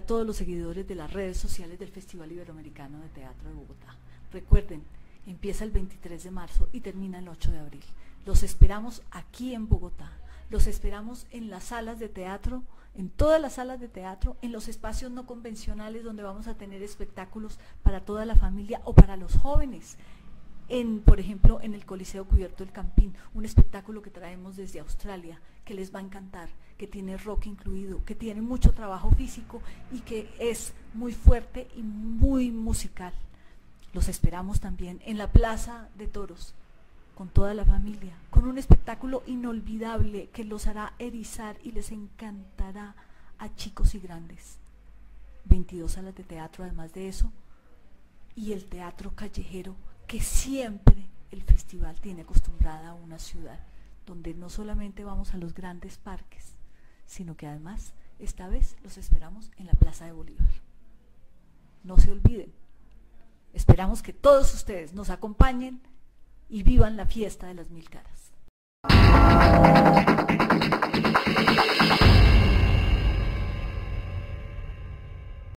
todos los seguidores de las redes sociales del Festival Iberoamericano de Teatro de Bogotá. Recuerden, empieza el 23 de marzo y termina el 8 de abril. Los esperamos aquí en Bogotá, los esperamos en las salas de teatro, en todas las salas de teatro, en los espacios no convencionales donde vamos a tener espectáculos para toda la familia o para los jóvenes. Por ejemplo, en el Coliseo Cubierto del Campín, un espectáculo que traemos desde Australia, que les va a encantar, que tiene rock incluido, que tiene mucho trabajo físico y que es muy fuerte y muy musical. Los esperamos también en la Plaza de Toros, con toda la familia, con un espectáculo inolvidable que los hará erizar y les encantará a chicos y grandes. 22 salas de teatro además de eso, y el teatro callejero que siempre el festival tiene acostumbrada a una ciudad, donde no solamente vamos a los grandes parques, sino que además esta vez los esperamos en la Plaza de Bolívar. No se olviden, esperamos que todos ustedes nos acompañen y vivan la fiesta de las 1000 caras.